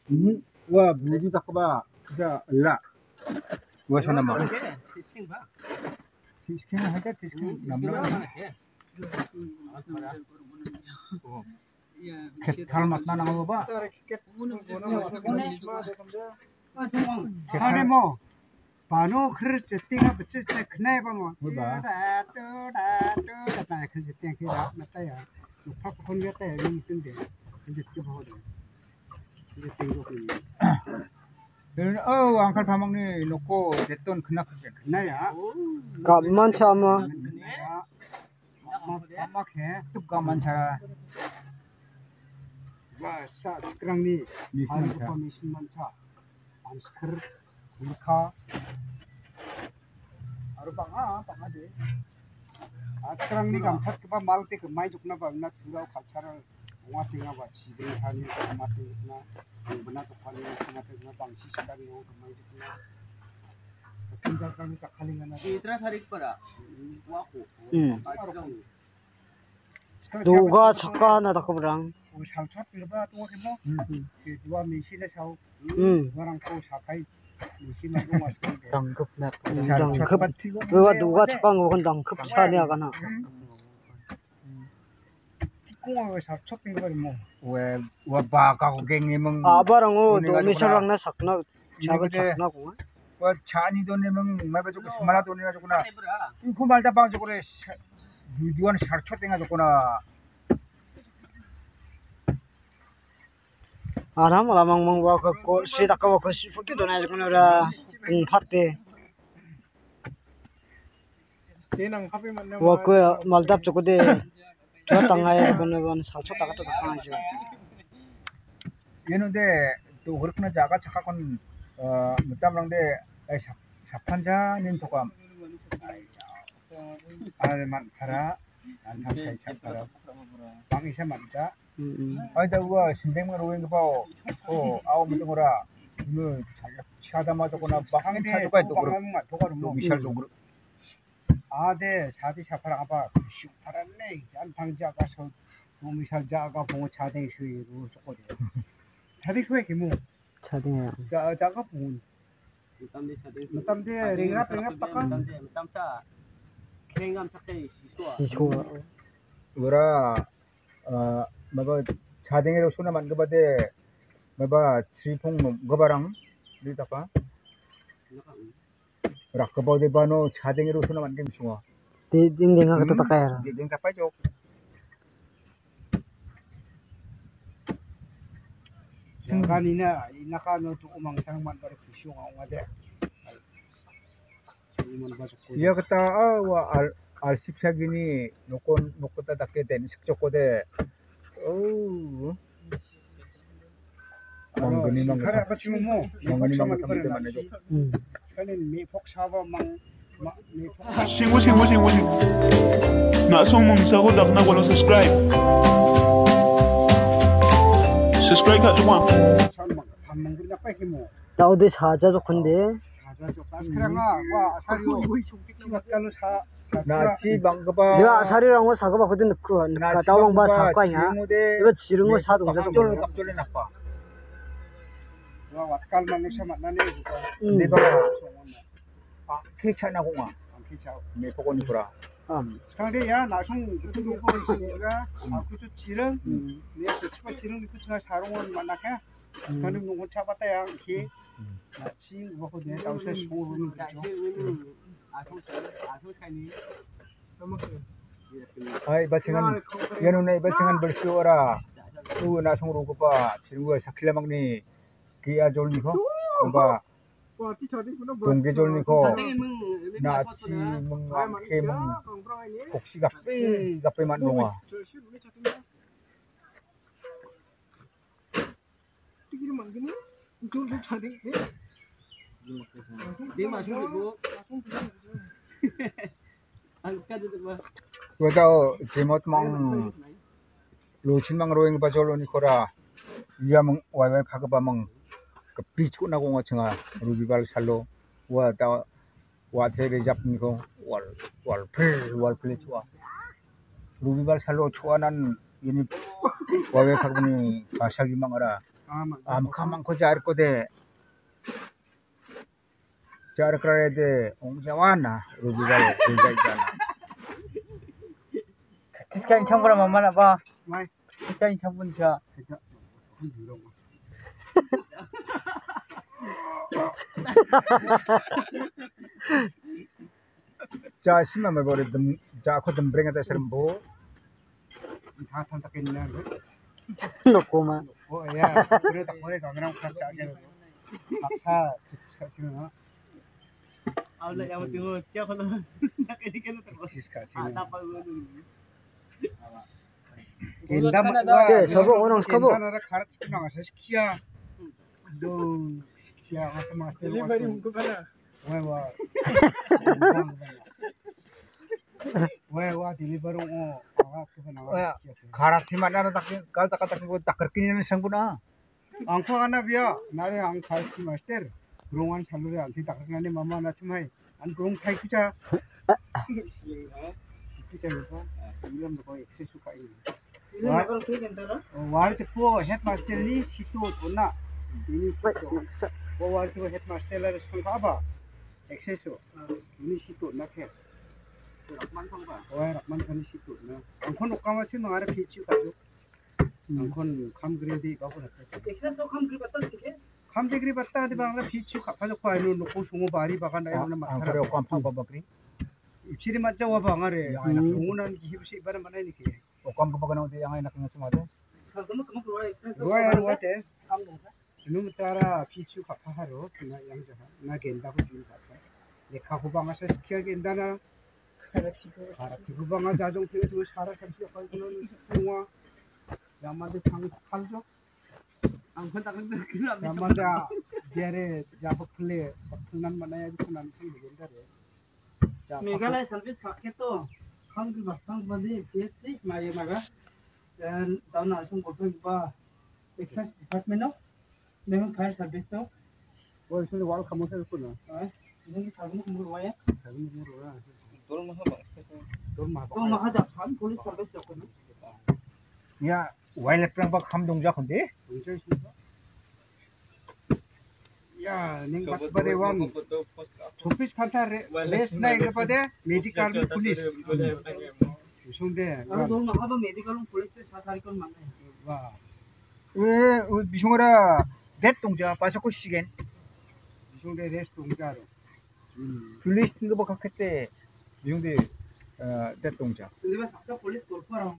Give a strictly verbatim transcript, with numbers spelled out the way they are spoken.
Hmm, wah, budi tak ba, kita lah. Wah, sana mah. Tisking ada tisking, namanya. Ketal matna nama ba? Ada mo. Pano ker ceting apa ceting kenai pa mo? Ba. Datu datu kata ker ceting kira mata ya. Lupa kon kata ya ni mungkin deh. Ceting bawa deh. Ceting ko ni. Oh, angkal pamang ni loko deton kena kena ya. Kaman sama. Mak he, tu kaman cara. Wah, saat sekarang ni, hari apa mesin manca, ansker, kurka, aru bang ah, bang ada. Sekarang ni gamcat kepa mal te kemai jukna bang nak surau kalcara, orang tengah buat sibling hari sama tengah, benar tu kali sama tengah bang si sekarang ni orang kemai jukna. Tinggal kami tak kalingan ada. Itra tarik pada, waku. Duga chaka na tak berang. Salcot berapa tu kemo? Dua mesin saw. Orang kau sakai mesin aku masuk. Dangkep nak. Dangkep. Dua duga chaka bukan dangkep sana kana. Tikung salcot berapa mo? Wah, wah baka ko geng emang. Abarang oh, dua mesin lang na sakna. Chaga sakna ko. Wah, chani don emang, mai baca ko semala don ni aja ko na. Ingku malta bang jo ko re. Duduan salcot tengah jo ko na. Aram lamang mang wa ko si tak ko ko si fuki do na ko na ung phatte Tenang kape man wa ko maldap ko de ta tangai ko na ban salcho ta to ta ji yeno de to horkna jaga chaka kon mutam rang de sapanja nin to kam ane man khara an tham sai chak khara bang isa man ta ai da wa sindeng ma roeng ba o aw mu ngora nu chada ma to kona bang ta to ka to gro to ka no misal to gro ade 사디 사파랑 아빠 슈파란네 안 방자가 서 노미살 자가 봉어 차대 수위로 쪼거든 차대 수에 기모 차딩 자 자가 봉 Mutamde sade. mutamde ringa ringa pakkan Mutamde mutamsa. Kengam sakay siswa. 시초 ora maba 차댕이로 소나 만거 바데 maba 지풍 거바랑 리다파 rakabode bano 차댕이로 소나 만게 미숭아 di ding ding ka to takaya ding kapay jok kanina inakano to umang sang man bare kusyo nga ngade iya kata wa al al sipsa gini nokon nokota dakke den sikjokode oh mangani mang kara bachimo mo mangani mang tamte manajo kanin me phok sawa mang me phok Sing sing sing sing. Na song mong sa ko dak na wala subscribe. Subscribe ka jwa. manggur na pa kimo tao de saja jokhonde 자자죠 카스카랑아 와 아사리오 시막간로 사 나치 방가바 내가 아사리랑 거 사가 봤거든 그 다왕 바 사과냐 이거 지른 거 사도 좀 깜쫄 깜쫄이 나빠 와 왓깔 만나서 만나네 그거 내가 아 케차나 공아 케차 내 보고니 보라 음 상대야 나중 그거 보고 있으니까 아 그저 지른 내 스치바 지른 그저 사롱원 만나게 저는 뭐 잡았다야 이렇게 나치 먹고 내 다우서 소르는 거죠 아이 바칭한 연운에 바칭한 벌쇼라 우 나송으로 고파 지르고 사킬라 막니 기아 졸니코 바 동계 졸니코 나치 멍게 멍 혹시 가페 가페 만동아 tigir mangini itu lu cari Dia masuk ibu. Angkat itu bah. Wadaw jemot mang luchin mang roeng ba joloni kora iya mang wai wai phagba mang kapich ko na ko ngachnga rubibal salo wa da wa thebe japni ko wal wal phil wal phil chwa rubibal salo chwa nan ini wai wai phagni basagi mangara am kamang ko jar ko de jar kare de ong jawana rubi gal rubi jana Kiskain chamber mama na ba? mai Kiskain chamber cha. 자 심만 말 버리 자 코든 브랭에 사람 보 다 탄다겠냐 Noko ma. 어, 야, 그래, 그래, 가면 같이 하게. 박사, 지금 Ako na yung tingo siya ko na nakikita na tapos. 디스카 Ah, 지금. tapos mo. 겐다 뭐, 네, 저거 오늘 스카보. 겐다나라 가르치고 나가서 시키야. 너 시키야 가서 막 딜리버리 먹고 가라. 왜 와? 왜 와? 딜리버리 어, 아, 그거 나가. 가라티만 나는 딱 갈다 갈다 그거 딱 그렇게 있는 상구나. angko ana biya nare ang khai ki master rongan salure anti takane mama na chimai an rong khai kucha kita lupa ilam ko excess ka ini war te po headmaster ni situ tuna ini po war te headmaster la sangka ba excess ini situ na ke rakman thangba oi rakman thani situ na angkon okama chi nangare pichu ka jo angkon kham gredi ba ko Ekran to kham gri bata dikhe. 함대그리 봤다 하지 방라 비추 갚아줬고 아이는 놓고 송어 바리 바간다 이거는 맞더라. 그래 ቋම් 바바그리. 입질이 맞자 와 방아래. 공운한 기브시 이바는 만나니 게. ቋම් 바바가나 어디 양아이 나가는 말에. Kamu kamu keluar ekran. 로야 로한테 Kamu dong. 이놈 따라 비추 갚아하러 그나 양자 나 겐다고 좀 갔다. 내 가고 방아서 시키야 겐다나. 가라 기부 방아 자동 쪽에서 살아 잠시 가지고는 영화 야마데 장 팔죠. Angkon takkan kena. Namanya jere jabak kle baknan manaya kunan sing legendare. Meghalaya service pakai to kham gri batang bade P S C maya maga dan tahun langsung kopi ba excise department no memang fire service to 어, 근데 와 가면서 했구나. ini kamu kumur waya 자기 물어라. dorong mah ba 돈 마. to mah ada kan police service to kan 야, 와일랩랑 박 감동자 근데? 야, ning bas bade wang. Chopis phanta rest na ing pade medical police. 무슨데? ah dorong mah ba medical police sa sari kon mana 와. 왜 미송어라 대동자 빠졌고 시겐. 미송대 레스 동자로. 음. police 거 박 했대. 미송대 어 대동자. Di ba sa police korpo